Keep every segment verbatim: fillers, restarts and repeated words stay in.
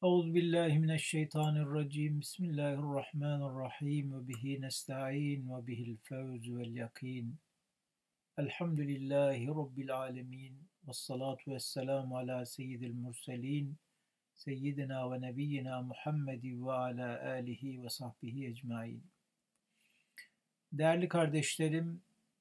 Euzubillahimineşşeytanirracim. Bismillahirrahmanirrahim. Ve bihi nesta'in ve bihil fevzu vel yakin. Elhamdülillahi Rabbil alemin. Vessalatu vesselamu ala seyyidil murselin. Seyyidina ve nebiyyina Muhammedi ve ala alihi ve sahbihi ecmain. Değerli kardeşlerim,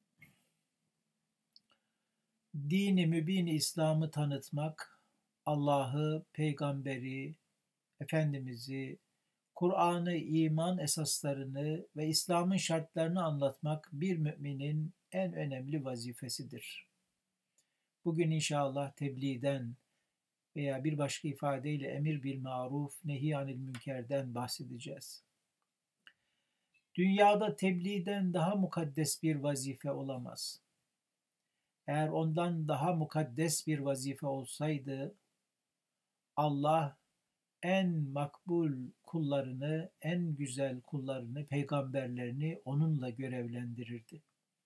dini mübin İslam'ı tanıtmak, Allah'ı, peygamberi, Efendimiz'i, Kur'an'ı, iman esaslarını ve İslam'ın şartlarını anlatmak bir müminin en önemli vazifesidir. Bugün inşallah tebliğden veya bir başka ifadeyle emir bil maruf, nehi anil münkerden bahsedeceğiz. Dünyada tebliğden daha mukaddes bir vazife olamaz. Eğer ondan daha mukaddes bir vazife olsaydı, Allah en makbul kullarını, en güzel kullarını, peygamberlerini onunla görevlendirirdi.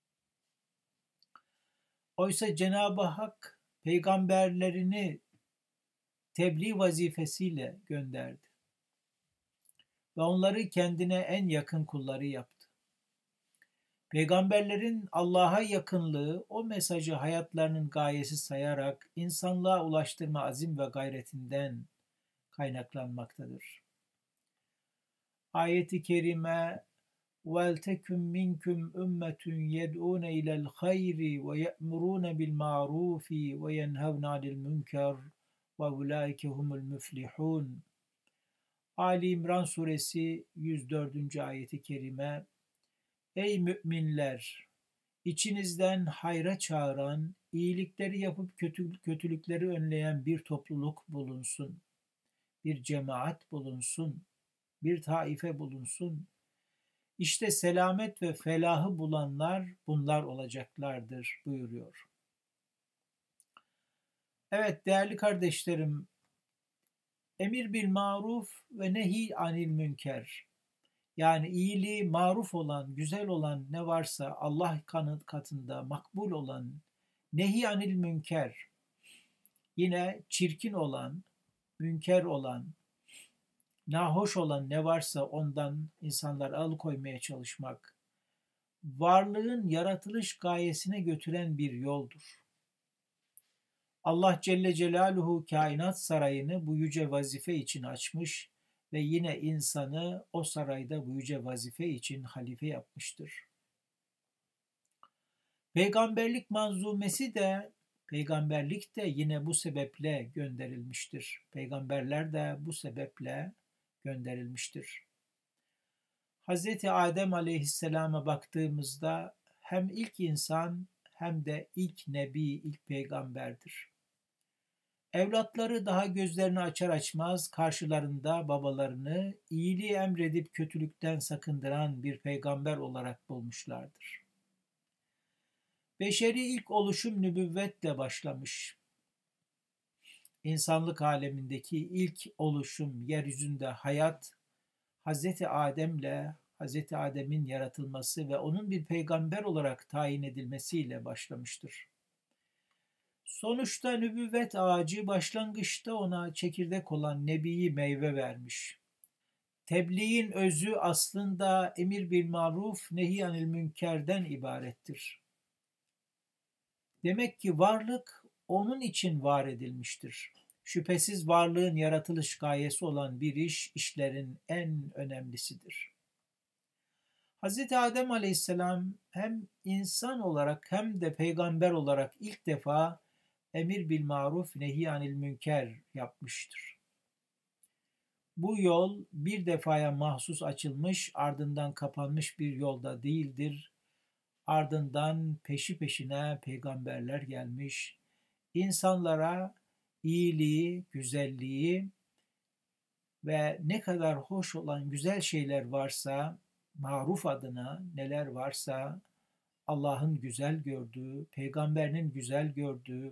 Oysa Cenab-ı Hak peygamberlerini tebliğ vazifesiyle gönderdi. Ve onları kendine en yakın kulları yaptı. Peygamberlerin Allah'a yakınlığı o mesajı hayatlarının gayesi sayarak insanlığa ulaştırma azim ve gayretinden kaynaklanmaktadır. Ayet-i kerime وَلْتَكُمْ مِنْكُمْ اُمَّةٌ يَدْعُونَ اِلَى الْخَيْرِ وَيَأْمُرُونَ بِالْمَعْرُوفِ وَيَنْهَوْنَ عَنِ الْمُنْكَرِ وَاُولَٰئِكَ هُمُ الْمُفْلِحُونَ. Ali İmran suresi yüz dördüncü ayeti kerime: Ey müminler! İçinizden hayra çağıran, iyilikleri yapıp kötü, kötülükleri önleyen bir topluluk bulunsun. Bir cemaat bulunsun, bir taife bulunsun. İşte selamet ve felahı bulanlar bunlar olacaklardır buyuruyor. Evet değerli kardeşlerim, emir bil maruf ve nehi anil münker. Yani iyiliği maruf olan, güzel olan ne varsa Allah katında makbul olan, nehi anil münker, yine çirkin olan, münker olan, nahoş olan ne varsa ondan insanlar alıkoymaya çalışmak, varlığın yaratılış gayesine götüren bir yoldur. Allah Celle Celaluhu kainat sarayını bu yüce vazife için açmış ve yine insanı o sarayda bu yüce vazife için halife yapmıştır. Peygamberlik manzumesi de, peygamberlik de yine bu sebeple gönderilmiştir. Peygamberler de bu sebeple gönderilmiştir. Hazreti Adem Aleyhisselam'a baktığımızda hem ilk insan hem de ilk nebi, ilk peygamberdir. Evlatları daha gözlerini açar açmaz karşılarında babalarını iyiliği emredip kötülükten sakındıran bir peygamber olarak bulmuşlardır. Beşeri ilk oluşum nübüvvetle başlamış. İnsanlık alemindeki ilk oluşum, yeryüzünde hayat, Hazreti Adem'le, Hazreti Adem'in yaratılması ve onun bir peygamber olarak tayin edilmesiyle başlamıştır. Sonuçta nübüvvet ağacı başlangıçta ona çekirdek olan nebiyi meyve vermiş. Tebliğin özü aslında emir bil maruf, nehi anil münkerden ibarettir. Demek ki varlık onun için var edilmiştir. Şüphesiz varlığın yaratılış gayesi olan bir iş, işlerin en önemlisidir. Hazreti Adem Aleyhisselam hem insan olarak hem de peygamber olarak ilk defa emir bil maruf, nehi anil münker yapmıştır. Bu yol bir defaya mahsus açılmış, ardından kapanmış bir yolda değildir. Ardından peşi peşine peygamberler gelmiş, insanlara iyiliği, güzelliği ve ne kadar hoş olan güzel şeyler varsa, maruf adına neler varsa Allah'ın güzel gördüğü, peygamberinin güzel gördüğü,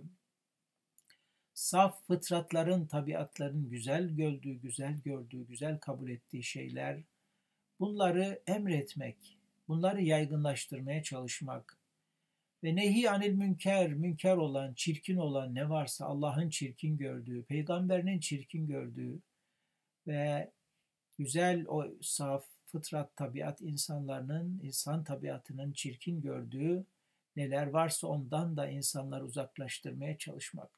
saf fıtratların, tabiatların güzel gördüğü, güzel gördüğü, güzel kabul ettiği şeyler, bunları emretmek, bunları yaygınlaştırmaya çalışmak ve nehi anil münker, münker olan, çirkin olan ne varsa Allah'ın çirkin gördüğü, peygamberinin çirkin gördüğü, ve güzel o saf fıtrat tabiat insanlarının, insan tabiatının çirkin gördüğü neler varsa ondan da insanları uzaklaştırmaya çalışmak.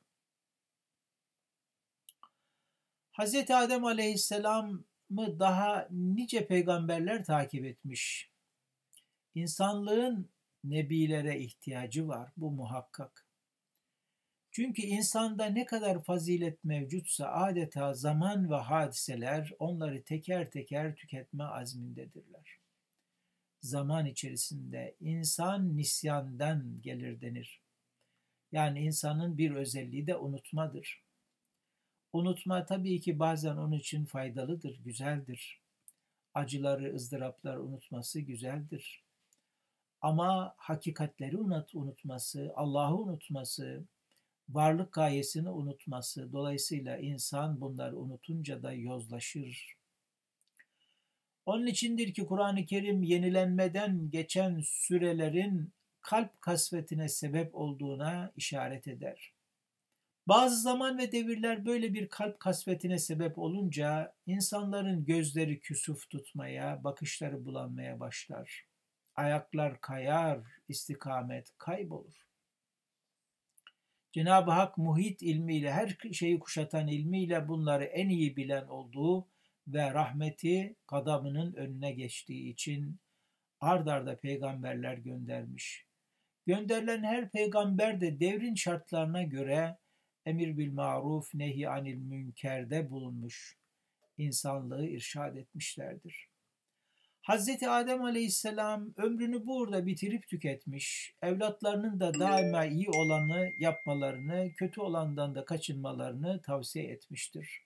Hazreti Adem Aleyhisselam'ı daha nice peygamberler takip etmiş. İnsanlığın nebilere ihtiyacı var, bu muhakkak. Çünkü insanda ne kadar fazilet mevcutsa adeta zaman ve hadiseler onları teker teker tüketme azmindedirler. Zaman içerisinde insan nisyandan gelir denir. Yani insanın bir özelliği de unutmadır. Unutma tabii ki bazen onun için faydalıdır, güzeldir. Acıları, ızdırapları unutması güzeldir. Ama hakikatleri unut, unutması, Allah'ı unutması, varlık gayesini unutması, dolayısıyla insan bunları unutunca da yozlaşır. Onun içindir ki Kur'an-ı Kerim yenilenmeden geçen sürelerin kalp kasvetine sebep olduğuna işaret eder. Bazı zaman ve devirler böyle bir kalp kasvetine sebep olunca insanların gözleri küsuf tutmaya, bakışları bulanmaya başlar. Ayaklar kayar, istikamet kaybolur. Cenab-ı Hak muhit ilmiyle, her şeyi kuşatan ilmiyle bunları en iyi bilen olduğu ve rahmeti gadabının önüne geçtiği için ard arda peygamberler göndermiş. Gönderilen her peygamber de devrin şartlarına göre emir bil maruf, nehy anil münkerde bulunmuş, insanlığı irşad etmişlerdir. Hazreti Adem Aleyhisselam ömrünü burada bitirip tüketmiş, evlatlarının da daima iyi olanı yapmalarını, kötü olandan da kaçınmalarını tavsiye etmiştir.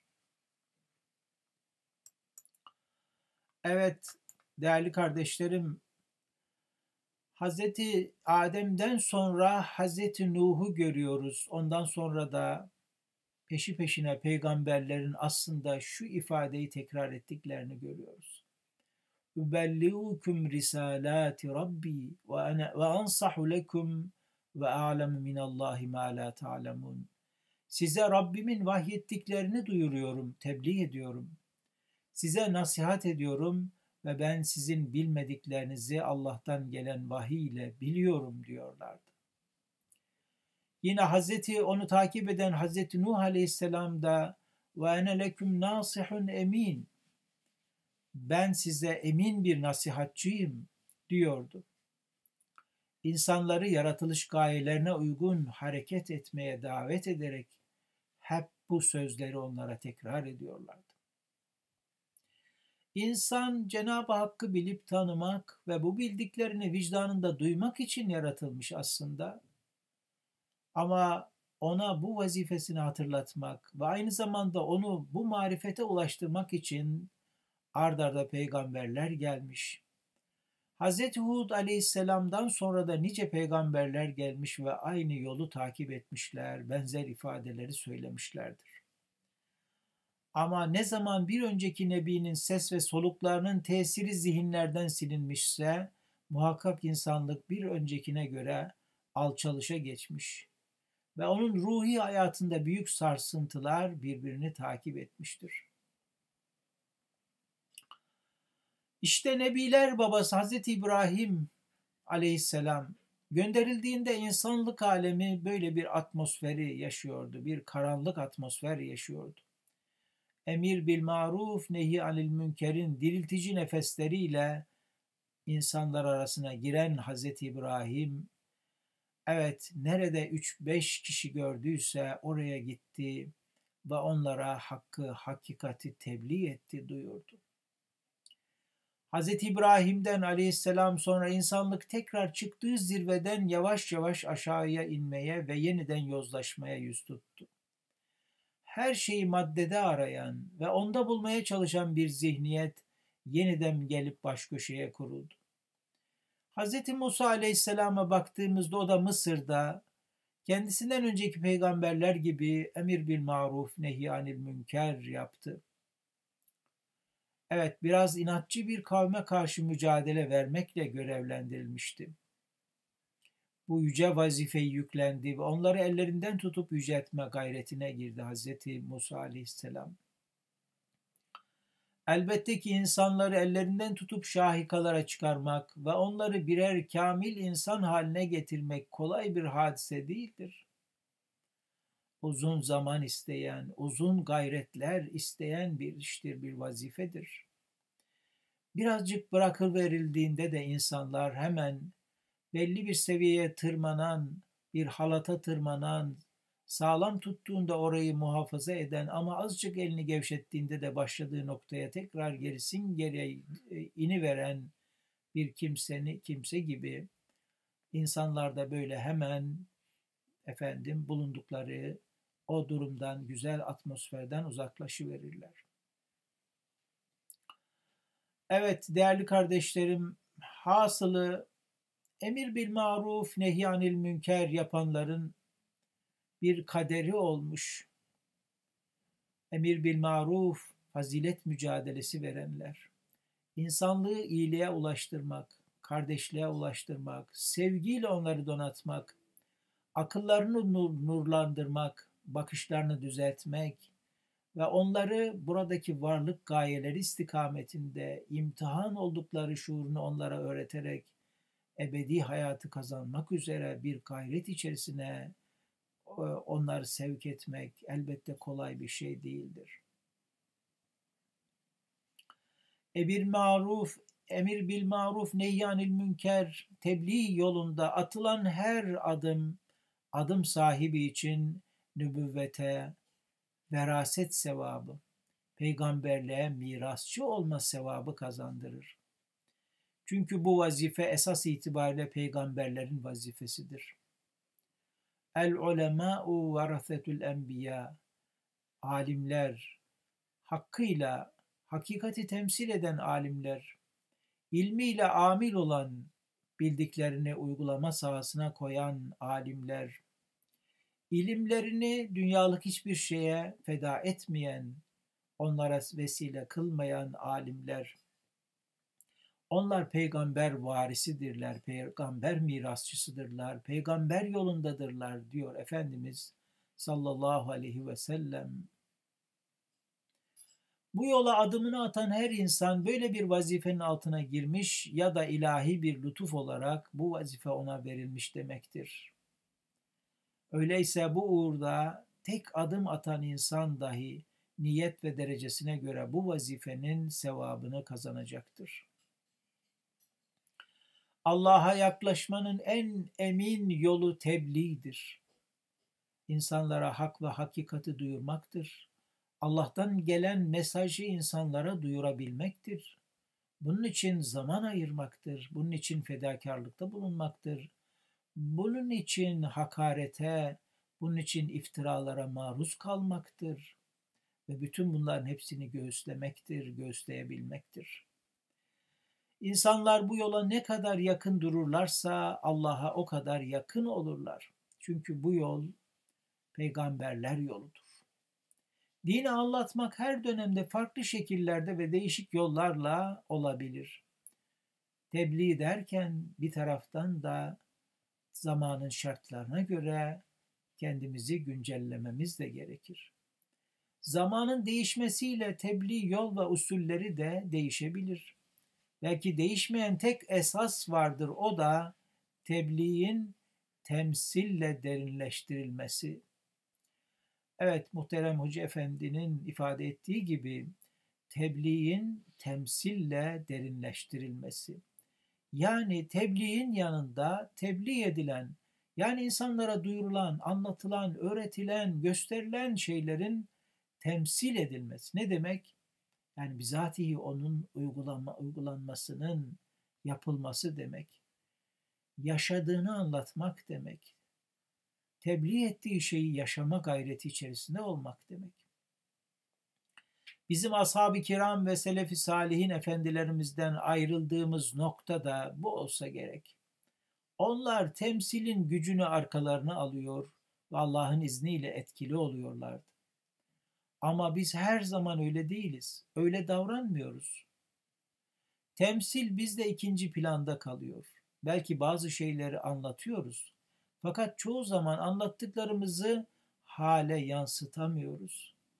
Evet, değerli kardeşlerim, Hazreti Adem'den sonra Hazreti Nuh'u görüyoruz. Ondan sonra da peşi peşine peygamberlerin aslında şu ifadeyi tekrar ettiklerini görüyoruz. Übelliğukum risalati Rabbi ve ana ve ansahu lekum ve a'lemu minallahi ma la ta'lemun. Size Rabbimin vahyettiklerini duyuruyorum, tebliğ ediyorum. Size nasihat ediyorum ve ben sizin bilmediklerinizi Allah'tan gelen vahiy ile biliyorum diyorlardı. Yine Hazreti onu takip eden Hazreti Nuh Aleyhisselam da ve ene leküm nasihun emin, ben size emin bir nasihatçıyım diyordu. İnsanları yaratılış gayelerine uygun hareket etmeye davet ederek hep bu sözleri onlara tekrar ediyorlardı. İnsan Cenab-ı Hakk'ı bilip tanımak ve bu bildiklerini vicdanında duymak için yaratılmış aslında. Ama ona bu vazifesini hatırlatmak ve aynı zamanda onu bu marifete ulaştırmak için ard arda peygamberler gelmiş. Hazreti Hud Aleyhisselam'dan sonra da nice peygamberler gelmiş ve aynı yolu takip etmişler, benzer ifadeleri söylemişlerdir. Ama ne zaman bir önceki nebinin ses ve soluklarının tesiri zihinlerden silinmişse, muhakkak insanlık bir öncekine göre alçalışa geçmiş ve onun ruhi hayatında büyük sarsıntılar birbirini takip etmiştir. İşte Nebiler babası Hazreti İbrahim Aleyhisselam gönderildiğinde insanlık alemi böyle bir atmosferi yaşıyordu, bir karanlık atmosfer yaşıyordu. Emir bil maruf, nehy anil münkerin diriltici nefesleriyle insanlar arasına giren Hazreti İbrahim, evet nerede üç beş kişi gördüyse oraya gitti ve onlara hakkı, hakikati tebliğ etti, duyurdu. Hazreti İbrahim'den Aleyhisselam sonra insanlık tekrar çıktığı zirveden yavaş yavaş aşağıya inmeye ve yeniden yozlaşmaya yüz tuttu. Her şeyi maddede arayan ve onda bulmaya çalışan bir zihniyet yeniden gelip baş köşeye kuruldu. Hazreti Musa Aleyhisselam'a baktığımızda o da Mısır'da kendisinden önceki peygamberler gibi emir bil maruf, nehy anil münker yaptı. Evet, biraz inatçı bir kavme karşı mücadele vermekle görevlendirilmişti. Bu yüce vazifeyi yüklendi ve onları ellerinden tutup yüceltme gayretine girdi Hazreti Musa Aleyhisselam. Elbette ki insanları ellerinden tutup şahikalara çıkarmak ve onları birer kamil insan haline getirmek kolay bir hadise değildir. Uzun zaman isteyen, uzun gayretler isteyen bir iştir, bir vazifedir. Birazcık bırakıverildiğinde de insanlar hemen belli bir seviyeye tırmanan, bir halata tırmanan, sağlam tuttuğunda orayı muhafaza eden ama azıcık elini gevşettiğinde de başladığı noktaya tekrar gerisin geriye iniveren bir kimseni, kimse gibi insanlar da böyle hemen efendim bulundukları o durumdan, güzel atmosferden uzaklaşıverirler. Evet değerli kardeşlerim, hasılı emir bil maruf nehyanil münker yapanların bir kaderi olmuş. Emir bil maruf, fazilet mücadelesi verenler. İnsanlığı iyiliğe ulaştırmak, kardeşliğe ulaştırmak, sevgiyle onları donatmak, akıllarını nur, nurlandırmak, bakışlarını düzeltmek ve onları buradaki varlık gayeleri istikametinde imtihan oldukları şuurunu onlara öğreterek ebedi hayatı kazanmak üzere bir gayret içerisine onları sevk etmek elbette kolay bir şey değildir. Emir maruf, emir bil maruf nehyanil münker tebliğ yolunda atılan her adım adım sahibi için nübüvvete, veraset sevabı, peygamberliğe mirasçı olma sevabı kazandırır. Çünkü bu vazife esas itibariyle peygamberlerin vazifesidir. El ulemâ'u verasetül enbiya. Alimler, hakkıyla hakikati temsil eden alimler, ilmiyle amil olan, bildiklerini uygulama sahasına koyan alimler, ilimlerini dünyalık hiçbir şeye feda etmeyen, onlara vesile kılmayan alimler, onlar peygamber varisidirler, peygamber mirasçısıdırlar, peygamber yolundadırlar diyor Efendimiz sallallahu aleyhi ve sellem. Bu yola adımını atan her insan böyle bir vazifenin altına girmiş ya da ilahi bir lütuf olarak bu vazife ona verilmiş demektir. Öyleyse bu uğurda tek adım atan insan dahi niyet ve derecesine göre bu vazifenin sevabını kazanacaktır. Allah'a yaklaşmanın en emin yolu tebliğdir. İnsanlara hak ve hakikati duyurmaktır. Allah'tan gelen mesajı insanlara duyurabilmektir. Bunun için zaman ayırmaktır. Bunun için fedakarlıkta bulunmaktır. Bunun için hakarete, bunun için iftiralara maruz kalmaktır. Ve bütün bunların hepsini göğüslemektir, göğüsleyebilmektir. İnsanlar bu yola ne kadar yakın dururlarsa Allah'a o kadar yakın olurlar. Çünkü bu yol peygamberler yoludur. Dini anlatmak her dönemde farklı şekillerde ve değişik yollarla olabilir. Tebliğ derken bir taraftan da zamanın şartlarına göre kendimizi güncellememiz de gerekir. Zamanın değişmesiyle tebliğ yol ve usulleri de değişebilir. Belki değişmeyen tek esas vardır, o da tebliğin temsille derinleştirilmesi. Evet, muhterem Hoca Efendi'nin ifade ettiği gibi tebliğin temsille derinleştirilmesi. Yani tebliğin yanında tebliğ edilen, yani insanlara duyurulan, anlatılan, öğretilen, gösterilen şeylerin temsil edilmesi. Ne demek? Yani bizatihi onun uygulanma, uygulanmasının yapılması demek. Yaşadığını anlatmak demek. Tebliğ ettiği şeyi yaşama gayreti içerisinde olmak demek. Bizim ashab-ı kiram ve selef-i salihin efendilerimizden ayrıldığımız nokta da bu olsa gerek. Onlar temsilin gücünü arkalarına alıyor ve Allah'ın izniyle etkili oluyorlardı. Ama biz her zaman öyle değiliz. Öyle davranmıyoruz. Temsil bizde ikinci planda kalıyor. Belki bazı şeyleri anlatıyoruz. Fakat çoğu zaman anlattıklarımızı hale yansıtamıyoruz.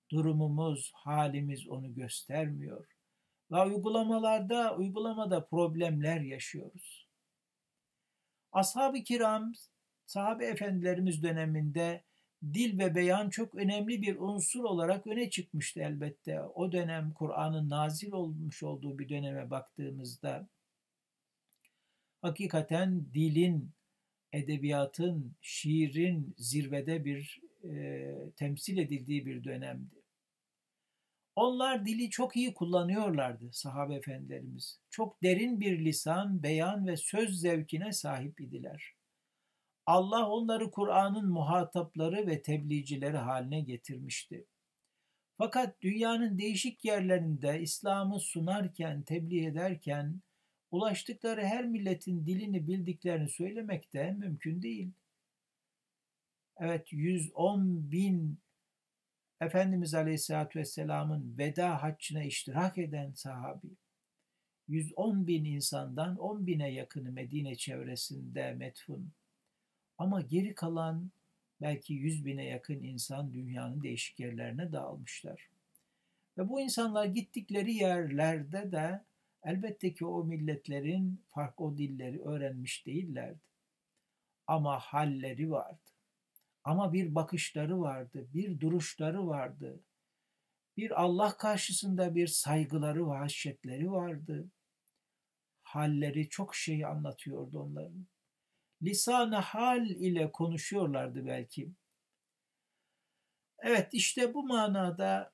Durumumuz, halimiz onu göstermiyor. Ve uygulamalarda, uygulamada problemler yaşıyoruz. Ashab-ı kiram, sahabe efendilerimiz döneminde dil ve beyan çok önemli bir unsur olarak öne çıkmıştı elbette. O dönem Kur'an'ın nazil olmuş olduğu bir döneme baktığımızda hakikaten dilin, edebiyatın, şiirin zirvede bir e, temsil edildiği bir dönemdi. Onlar dili çok iyi kullanıyorlardı sahabe efendilerimiz. Çok derin bir lisan, beyan ve söz zevkine sahip idiler. Allah onları Kur'an'ın muhatapları ve tebliğcileri haline getirmişti. Fakat dünyanın değişik yerlerinde İslam'ı sunarken, tebliğ ederken ulaştıkları her milletin dilini bildiklerini söylemek de mümkün değil. Evet, yüz on bin Efendimiz Aleyhisselatü Vesselam'ın veda haccına iştirak eden sahabi, yüz on bin insandan on bine yakını Medine çevresinde metfun. Ama geri kalan belki yüz bine yakın insan dünyanın değişik yerlerine dağılmışlar. Ve bu insanlar gittikleri yerlerde de elbette ki o milletlerin farklı o dilleri öğrenmiş değillerdi. Ama halleri vardı. Ama bir bakışları vardı, bir duruşları vardı. Bir Allah karşısında bir saygıları ve haşyetleri vardı. Halleri çok şey anlatıyordu onların. Lisan-ı hal ile konuşuyorlardı belki. Evet, işte bu manada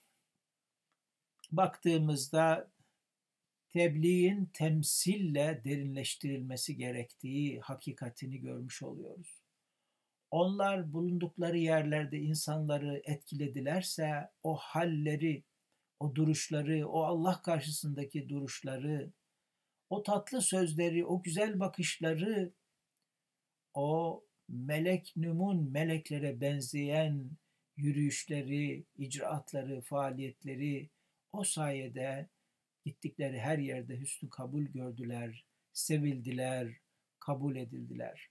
baktığımızda tebliğin temsille derinleştirilmesi gerektiği hakikatini görmüş oluyoruz. Onlar bulundukları yerlerde insanları etkiledilerse o halleri, o duruşları, o Allah karşısındaki duruşları, o tatlı sözleri, o güzel bakışları, o melek nümun meleklere benzeyen yürüyüşleri, icraatları, faaliyetleri o sayede gittikleri her yerde hüsnü kabul gördüler, sevildiler, kabul edildiler.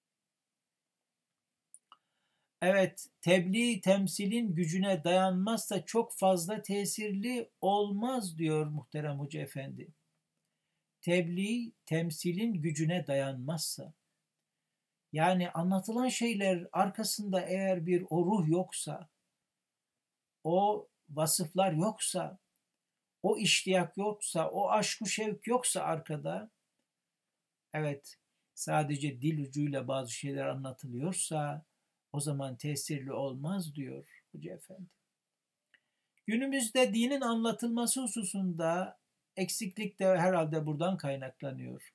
Evet, tebliğ temsilin gücüne dayanmazsa çok fazla tesirli olmaz diyor muhterem Hoca Efendi. Tebliğ temsilin gücüne dayanmazsa, yani anlatılan şeyler arkasında eğer bir o ruh yoksa, o vasıflar yoksa, o iştiyak yoksa, o aşk-ı şevk yoksa arkada, evet sadece dil ucuyla bazı şeyler anlatılıyorsa o zaman tesirli olmaz diyor Hoca Efendi. Günümüzde dinin anlatılması hususunda eksiklik de herhalde buradan kaynaklanıyor.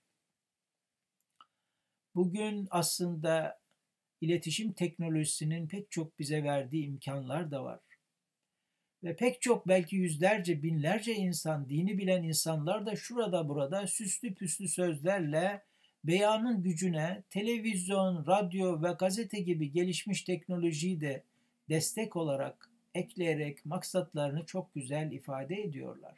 Bugün aslında iletişim teknolojisinin pek çok bize verdiği imkanlar da var. Ve pek çok belki yüzlerce, binlerce insan, dini bilen insanlar da şurada burada süslü püslü sözlerle beyanın gücüne televizyon, radyo ve gazete gibi gelişmiş teknolojiyi de destek olarak ekleyerek maksatlarını çok güzel ifade ediyorlar.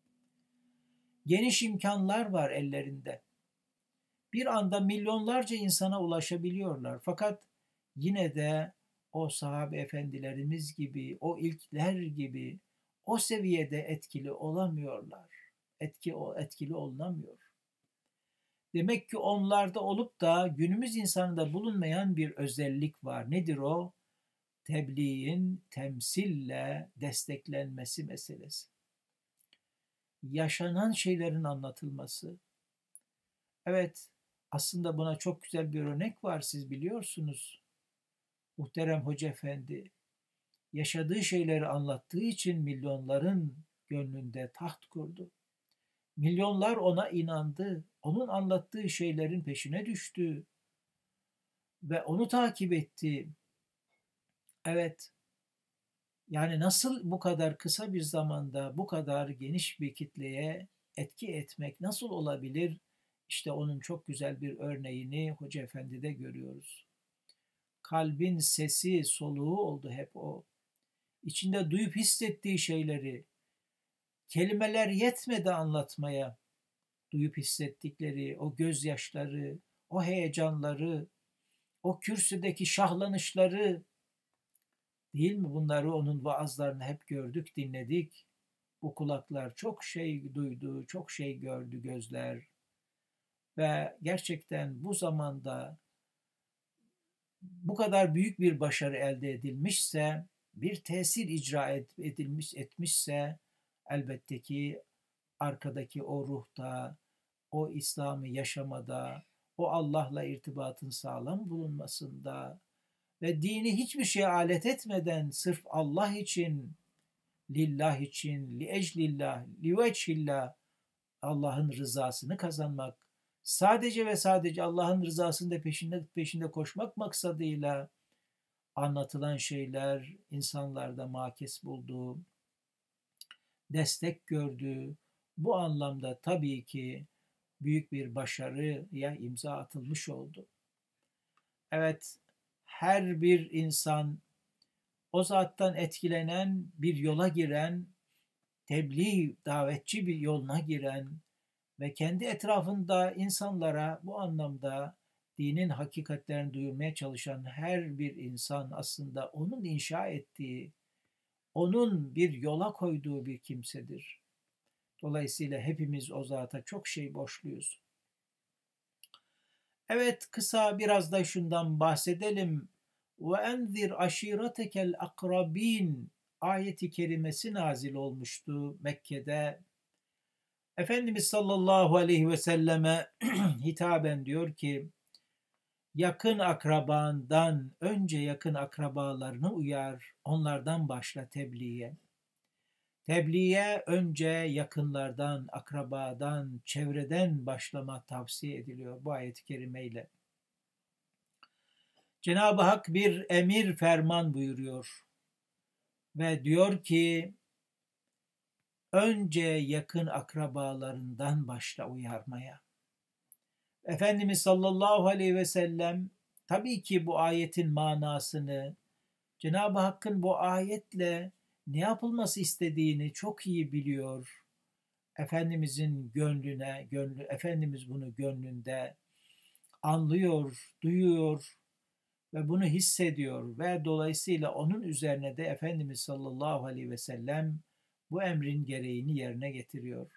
Geniş imkanlar var ellerinde. Bir anda milyonlarca insana ulaşabiliyorlar. Fakat yine de o sahabe efendilerimiz gibi, o ilkler gibi o seviyede etkili olamıyorlar. Etki, etkili olunamıyor. Demek ki onlarda olup da günümüz insanında bulunmayan bir özellik var. Nedir o? Tebliğin temsille desteklenmesi meselesi. Yaşanan şeylerin anlatılması. Evet, aslında buna çok güzel bir örnek var, siz biliyorsunuz. Muhterem Hoca Efendi yaşadığı şeyleri anlattığı için milyonların gönlünde taht kurdu. Milyonlar ona inandı. Onun anlattığı şeylerin peşine düştü. Ve onu takip etti. Evet, yani nasıl bu kadar kısa bir zamanda bu kadar geniş bir kitleye etki etmek nasıl olabilir? İşte onun çok güzel bir örneğini Hoca Efendi'de görüyoruz. Kalbin sesi, soluğu oldu hep o. İçinde duyup hissettiği şeyleri, kelimeler yetmedi anlatmaya. Duyup hissettikleri, o gözyaşları, o heyecanları, o kürsüdeki şahlanışları, Değil mi? Bunları, onun vaazlarını hep gördük, dinledik. Bu kulaklar çok şey duydu, çok şey gördü gözler. Ve gerçekten bu zamanda bu kadar büyük bir başarı elde edilmişse, bir tesir icra edilmiş etmişse, elbette ki arkadaki o ruhta, o İslam'ı yaşamada, o Allah'la irtibatın sağlam bulunmasında ve dini hiçbir şeye alet etmeden sırf Allah için, lillah için, li eclillah, li veçhillah, Allah'ın rızasını kazanmak, sadece ve sadece Allah'ın rızasının da peşinde, peşinde koşmak maksadıyla anlatılan şeyler insanlarda makes buldu, destek gördü. Bu anlamda tabii ki büyük bir başarıya imza atılmış oldu. Evet, her bir insan o zattan etkilenen, bir yola giren, tebliğ, davetçi bir yoluna giren ve kendi etrafında insanlara bu anlamda dinin hakikatlerini duyurmaya çalışan her bir insan aslında onun inşa ettiği, onun bir yola koyduğu bir kimsedir. Dolayısıyla hepimiz o zata çok şey borçluyuz. Evet, kısa biraz da şundan bahsedelim. وَاَنْذِرْ عَشِيرَتَكَ الْاَقْرَب۪ينَ ayeti kerimesi nazil olmuştu Mekke'de. Efendimiz sallallahu aleyhi ve selleme hitaben diyor ki, yakın akrabandan önce yakın akrabalarını uyar, onlardan başla tebliğe. Tebliğe önce yakınlardan, akrabadan, çevreden başlama tavsiye ediliyor bu ayet-i kerimeyle. Cenab-ı Hak bir emir ferman buyuruyor ve diyor ki, önce yakın akrabalarından başla uyarmaya. Efendimiz sallallahu aleyhi ve sellem tabii ki bu ayetin manasını, Cenab-ı Hakk'ın bu ayetle ne yapılması istediğini çok iyi biliyor. Efendimizin gönlüne, gönlü, Efendimiz bunu gönlünde anlıyor, duyuyor ve bunu hissediyor ve dolayısıyla onun üzerine de Efendimiz sallallahu aleyhi ve sellem bu emrin gereğini yerine getiriyor.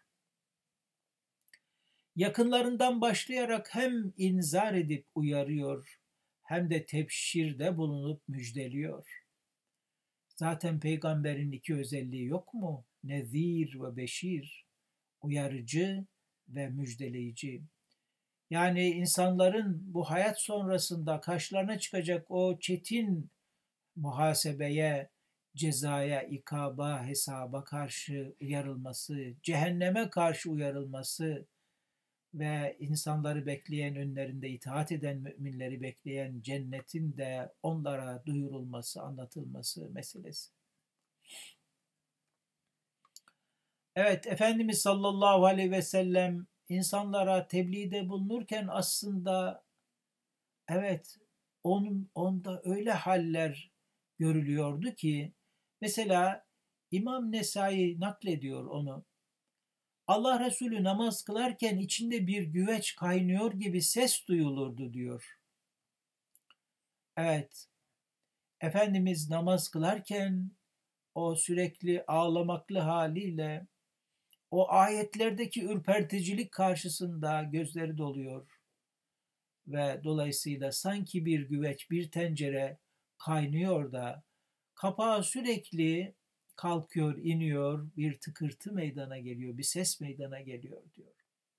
Yakınlarından başlayarak hem inzar edip uyarıyor, hem de tebşirde bulunup müjdeliyor. Zaten peygamberin iki özelliği yok mu? Nezir ve beşir, uyarıcı ve müjdeleyici. Yani insanların bu hayat sonrasında karşılarına çıkacak o çetin muhasebeye, cezaya, ikaba, hesaba karşı uyarılması, cehenneme karşı uyarılması ve insanları bekleyen, önlerinde itaat eden müminleri bekleyen cennetin de onlara duyurulması, anlatılması meselesi. Evet, Efendimiz sallallahu aleyhi ve sellem insanlara tebliğde bulunurken aslında evet onun onda öyle haller görülüyordu ki mesela İmam Nesai naklediyor onu. Allah Resulü namaz kılarken içinde bir güveç kaynıyor gibi ses duyulurdu diyor. Evet, Efendimiz namaz kılarken o sürekli ağlamaklı haliyle o ayetlerdeki ürperticilik karşısında gözleri doluyor ve dolayısıyla sanki bir güveç, bir tencere kaynıyor da kapağı sürekli kalkıyor, iniyor, bir tıkırtı meydana geliyor, bir ses meydana geliyor diyor.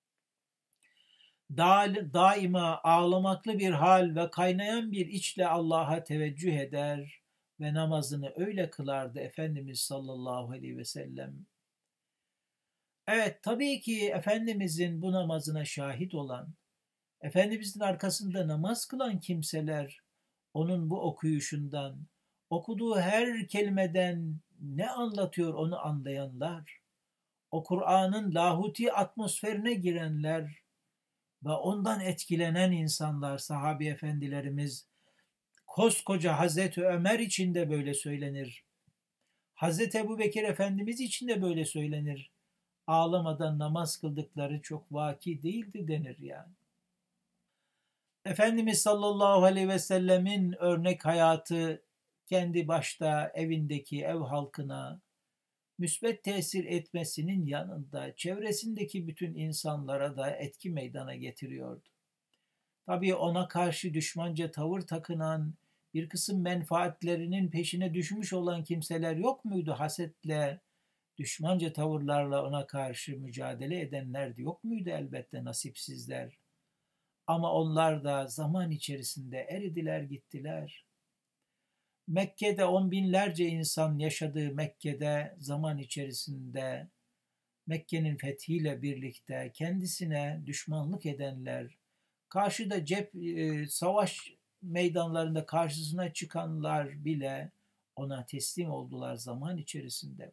Da, daima ağlamaklı bir hal ve kaynayan bir içle Allah'a teveccüh eder ve namazını öyle kılardı Efendimiz sallallahu aleyhi ve sellem. Evet, tabii ki Efendimizin bu namazına şahit olan, Efendimizin arkasında namaz kılan kimseler, onun bu okuyuşundan, okuduğu her kelimeden ne anlatıyor onu anlayanlar, o Kur'an'ın lahuti atmosferine girenler ve ondan etkilenen insanlar, sahabe efendilerimiz, koskoca Hazreti Ömer için de böyle söylenir. Hazreti Ebubekir Efendimiz için de böyle söylenir. Ağlamadan namaz kıldıkları çok vaki değildi denir yani. Efendimiz sallallahu aleyhi ve sellemin örnek hayatı kendi başta evindeki ev halkına müsbet tesir etmesinin yanında çevresindeki bütün insanlara da etki meydana getiriyordu. Tabii ona karşı düşmanca tavır takınan, bir kısım menfaatlerinin peşine düşmüş olan kimseler yok muydu? Hasetle, düşmanca tavırlarla ona karşı mücadele edenler de yok muydu? Elbette nasipsizler. Ama onlar da zaman içerisinde eridiler gittiler. Mekke'de on binlerce insan yaşadığı Mekke'de zaman içerisinde Mekke'nin fethiyle birlikte kendisine düşmanlık edenler, karşıda cep e, savaş meydanlarında karşısına çıkanlar bile ona teslim oldular zaman içerisinde.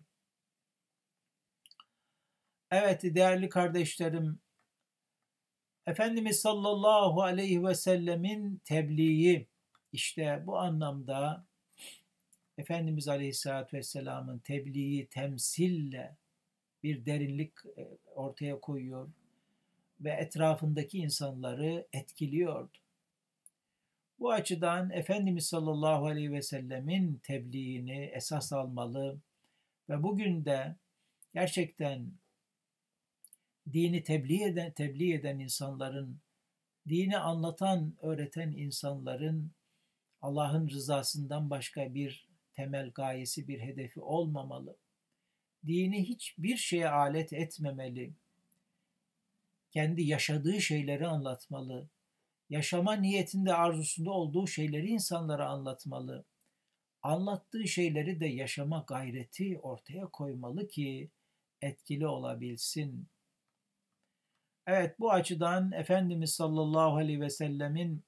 Evet değerli kardeşlerim, Efendimiz sallallahu aleyhi ve sellemin tebliği işte bu anlamda Efendimiz aleyhissalatü vesselamın tebliği temsille bir derinlik ortaya koyuyor ve etrafındaki insanları etkiliyordu. Bu açıdan Efendimiz sallallahu aleyhi ve sellemin tebliğini esas almalı ve bugün de gerçekten dini tebliğ eden, tebliğ eden insanların, dini anlatan, öğreten insanların Allah'ın rızasından başka bir temel gayesi, bir hedefi olmamalı. Dini hiçbir şeye alet etmemeli. Kendi yaşadığı şeyleri anlatmalı. Yaşama niyetinde, arzusunda olduğu şeyleri insanlara anlatmalı. Anlattığı şeyleri de yaşama gayreti ortaya koymalı ki etkili olabilsin. Evet, bu açıdan Efendimiz sallallahu aleyhi ve sellemin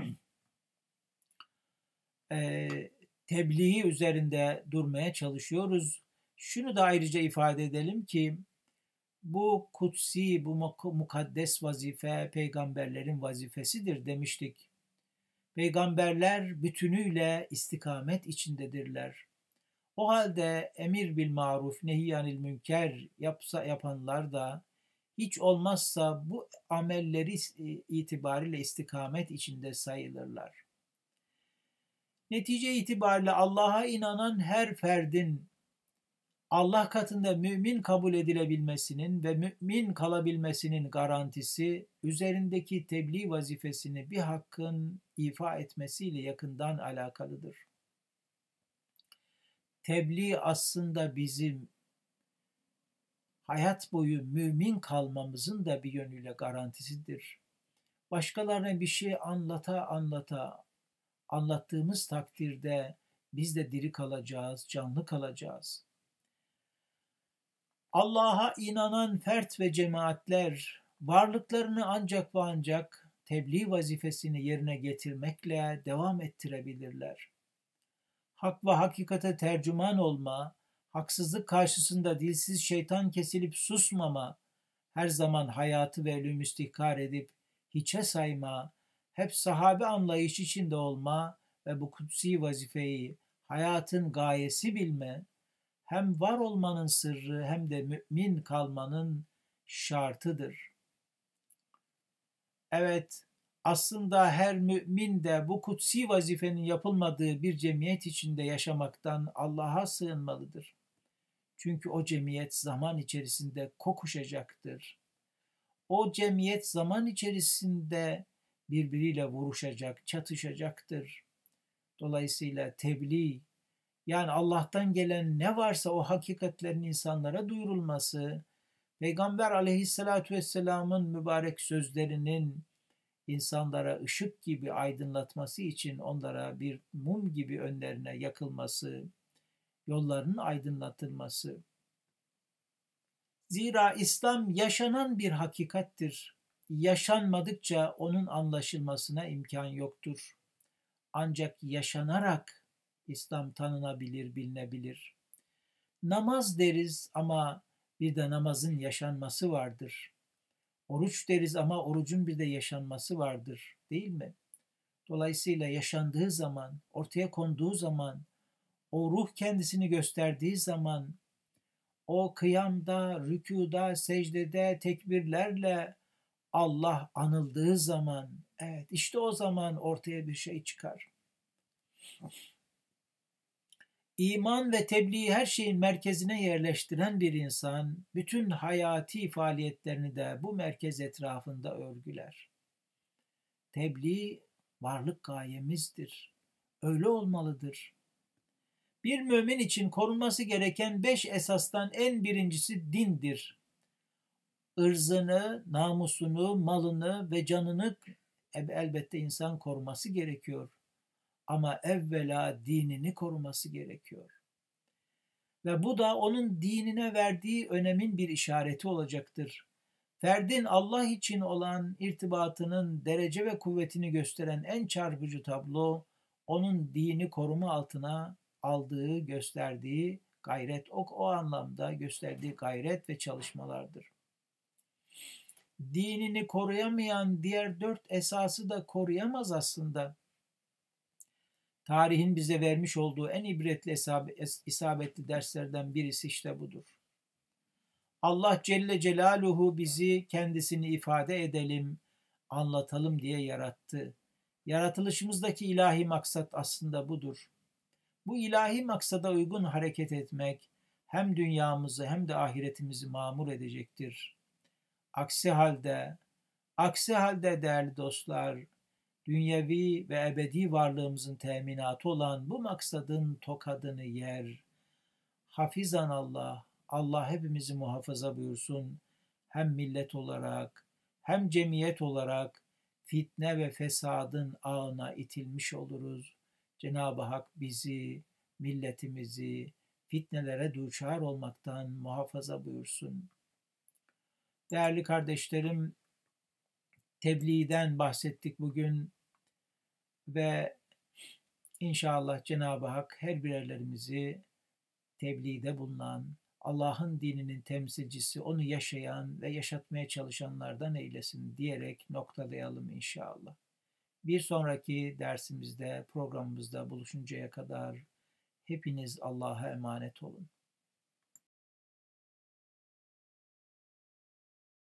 e, tebliği üzerinde durmaya çalışıyoruz. Şunu da ayrıca ifade edelim ki bu kutsi, bu mukaddes vazife peygamberlerin vazifesidir demiştik. Peygamberler bütünüyle istikamet içindedirler. O halde emir bil maruf, nehyanil münker yapsa, yapanlar da hiç olmazsa bu amelleri itibariyle istikamet içinde sayılırlar. Netice itibariyle Allah'a inanan her ferdin Allah katında mümin kabul edilebilmesinin ve mümin kalabilmesinin garantisi üzerindeki tebliğ vazifesini bir hakkın ifa etmesiyle yakından alakalıdır. Tebliğ aslında bizim hayat boyu mümin kalmamızın da bir yönüyle garantisidir. Başkalarına bir şey anlata anlata anlattığımız takdirde biz de diri kalacağız, canlı kalacağız. Allah'a inanan fert ve cemaatler varlıklarını ancak ve ancak tebliğ vazifesini yerine getirmekle devam ettirebilirler. Hak ve hakikate tercüman olma, haksızlık karşısında dilsiz şeytan kesilip susmama, her zaman hayatı ve ölümü istihkar edip hiçe sayma, hep sahabe anlayış içinde olma ve bu kutsi vazifeyi hayatın gayesi bilme, hem var olmanın sırrı hem de mümin kalmanın şartıdır. Evet, aslında her mümin de bu kutsi vazifenin yapılmadığı bir cemiyet içinde yaşamaktan Allah'a sığınmalıdır. Çünkü o cemiyet zaman içerisinde kokuşacaktır. O cemiyet zaman içerisinde birbiriyle vuruşacak, çatışacaktır. Dolayısıyla tebliğ, yani Allah'tan gelen ne varsa o hakikatlerin insanlara duyurulması, Peygamber aleyhissalatü vesselamın mübarek sözlerinin insanlara ışık gibi aydınlatması için onlara bir mum gibi önlerine yakılması, yollarının aydınlatılması. Zira İslam yaşanan bir hakikattir. Yaşanmadıkça onun anlaşılmasına imkan yoktur. Ancak yaşanarak İslam tanınabilir, bilinebilir. Namaz deriz ama bir de namazın yaşanması vardır. Oruç deriz ama orucun bir de yaşanması vardır, değil mi? Dolayısıyla yaşandığı zaman, ortaya konduğu zaman, o ruh kendisini gösterdiği zaman, o kıyamda, rükuda, secdede, tekbirlerle Allah anıldığı zaman, evet işte o zaman ortaya bir şey çıkar. İman ve tebliği her şeyin merkezine yerleştiren bir insan, bütün hayati faaliyetlerini de bu merkez etrafında örgüler. Tebliğ varlık gayemizdir. Öyle olmalıdır. Bir mümin için korunması gereken beş esastan en birincisi dindir. Irzını, namusunu, malını ve canını elbette insan koruması gerekiyor. Ama evvela dinini koruması gerekiyor. Ve bu da onun dinine verdiği önemin bir işareti olacaktır. Ferdin Allah için olan irtibatının derece ve kuvvetini gösteren en çarpıcı tablo, onun dini koruma altına aldığı, gösterdiği gayret, o, o anlamda gösterdiği gayret ve çalışmalardır. Dinini koruyamayan diğer dört esası da koruyamaz aslında. Tarihin bize vermiş olduğu en ibretli, isabetli derslerden birisi işte budur. Allah Celle Celaluhu bizi kendisini ifade edelim, anlatalım diye yarattı. Yaratılışımızdaki ilahi maksat aslında budur. Bu ilahi maksada uygun hareket etmek hem dünyamızı hem de ahiretimizi mamur edecektir. Aksi halde, aksi halde değerli dostlar, dünyevi ve ebedi varlığımızın teminatı olan bu maksadın tokadını yer. Hafizan Allah, Allah hepimizi muhafaza buyursun. Hem millet olarak, hem cemiyet olarak fitne ve fesadın ağına itilmiş oluruz. Cenab-ı Hak bizi, milletimizi fitnelere duçar olmaktan muhafaza buyursun. Değerli kardeşlerim, tebliğden bahsettik bugün ve inşallah Cenab-ı Hak her birerlerimizi tebliğde bulunan, Allah'ın dininin temsilcisi, onu yaşayan ve yaşatmaya çalışanlardan eylesin diyerek noktalayalım inşallah. Bir sonraki dersimizde, programımızda buluşuncaya kadar hepiniz Allah'a emanet olun.